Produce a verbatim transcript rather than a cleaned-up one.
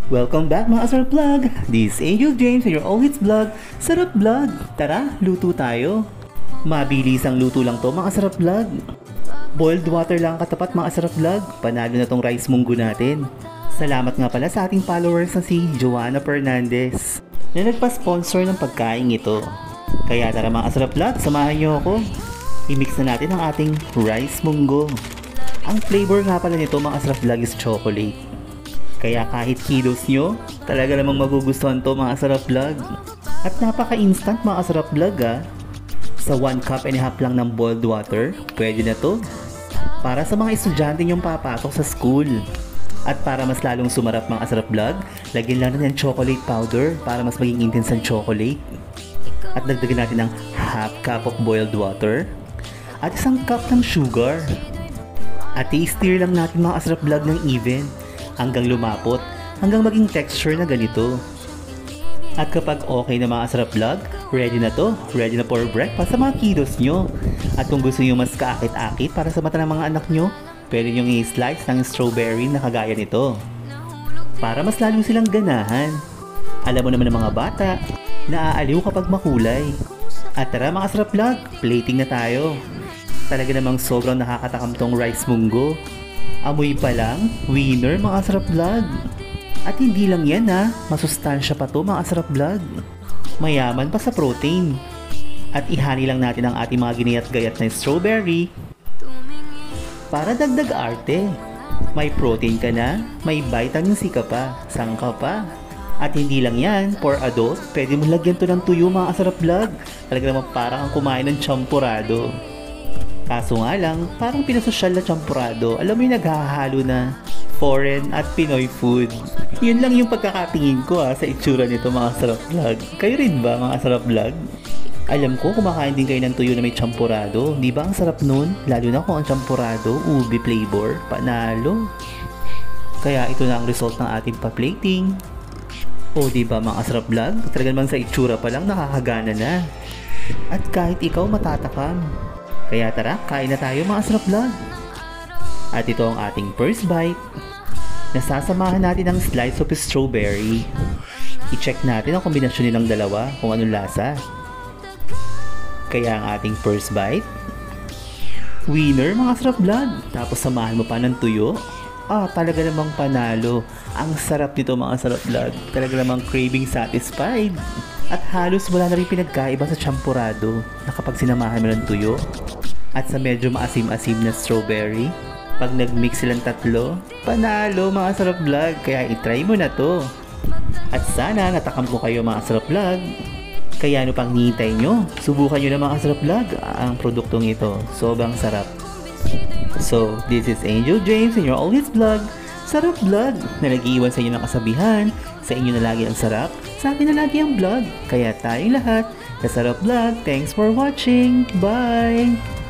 Welcome back mga Sarap Vlog! This is Angel James and your always vlog, Sarap Vlog! Tara, luto tayo! Mabilis ang luto lang to mga Sarap Vlog! Boiled water lang katapat mga Sarap Vlog, panalo na tong rice munggo natin. Salamat nga pala sa ating followers na si Joanna Fernandez na nagpa-sponsor ng pagkain ito. Kaya tara mga Sarap Vlog, samahan niyo ako. I-mix na natin ang ating rice munggo. Ang flavor nga pala nito mga Sarap Vlog is chocolate. Kaya kahit kilos nyo, talaga namang magugustuhan to mga Sarap Vlog. At napaka-instant mga Sarap Vlog ah. Sa one cup and a half lang ng boiled water, pwede na to. Para sa mga estudyante nyong papasok sa school. At para mas lalong sumarap mga Sarap Vlog, lagyan lang natin ng chocolate powder para mas maging intense ang chocolate. At dagdagan natin ng half cup of boiled water. At isang cup ng sugar. At i-stir lang natin mga Sarap Vlog ng even. Hanggang lumapot, hanggang maging texture na ganito. At kapag okay na mga Sarap Vlog, ready na to, ready na for breakfast sa mga kiddos nyo. At kung gusto nyo mas kaakit-akit para sa mata ng mga anak nyo, pwede nyo i-slice ng strawberry na kagaya nito. Para mas lalo silang ganahan. Alam mo naman ng mga bata, naaaliw kapag makulay. At tara mga Sarap Vlog, plating na tayo. Talaga namang sobrang nakakatakam tong rice munggo. Amoy pa lang, winner mga Sarap Vlog. At hindi lang yan ha, masustansya pa to mga Sarap Vlog. Mayaman pa sa protein. At ihani lang natin ang ating mga ginayat-gayat na strawberry. Para dagdag arte. May protein ka na, may vitamin C ka pa, sang ka pa. At hindi lang yan, for adult, pwede mo lagyan to ng tuyo mga Sarap Vlog. Talaga naman parang ang kumain ng champurado. Kaso nga lang, parang pinasosyal na champurado. Alam mo yung naghahalo na foreign at Pinoy food. Yun lang yung pagkakatingin ko ha, sa itsura nito mga Sarap Vlog. Kayo rin ba mga Sarap Vlog? Alam ko kumakain din kayo ng tuyo na may champurado. Di ba ang sarap nun? Lalo na kung ang champurado, ubi flavor, panalo. Kaya ito na ang result ng ating pa-plating. O di ba mga Sarap Vlog? Talaga naman sa itsura pa lang nakakagana na. At kahit ikaw matatakam. Kaya tara, kain na tayo mga Sarap Vlog. At ito ang ating first bite. Nasasamahan natin ng slice of strawberry. I-check natin ang kombinasyon nilang dalawa kung anong lasa. Kaya ang ating first bite. Winner mga Sarap Vlog. Tapos samahan mo pa ng tuyo. Ah, talaga namang panalo. Ang sarap nito mga Sarap Vlog. Talaga namang craving satisfied. At halos wala na rin pinagkaiba sa champurado na kapag sinamahan mo ng tuyo. At sa medyo maasim-asim na strawberry, pag nag-mix silang tatlo, panalo mga Sarap Vlog. Kaya itry mo na to. At sana natakam ko kayo mga Sarap Vlog. Kaya ano pang hinihintay nyo? Subukan nyo na mga Sarap Vlog ang produktong ito. Sobrang sarap. So, this is Angel James and your always vlog, Sarap Vlog, na nag-iwan sa inyo ng kasabihan. Sa inyo na lagi ang sarap, sa akin na lagi ang vlog. Kaya tayong lahat sa Sarap Vlog. Thanks for watching. Bye!